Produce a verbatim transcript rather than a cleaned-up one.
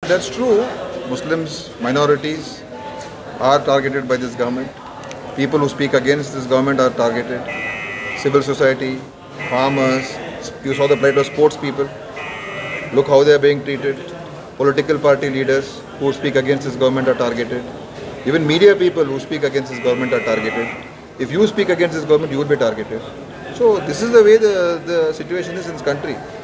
That's true. Muslims, minorities are targeted by this government. People who speak against this government are targeted. Civil society, farmers, you saw the plight of sports people. Look how they are being treated. Political party leaders who speak against this government are targeted. Even media people who speak against this government are targeted. If you speak against this government, you will be targeted. So this is the way the, the situation is in this country.